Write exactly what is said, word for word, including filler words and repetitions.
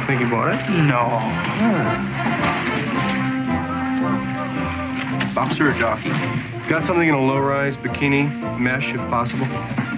Think you bought it? No. Huh. Boxer or jockey? Got something in a low-rise bikini mesh, if possible?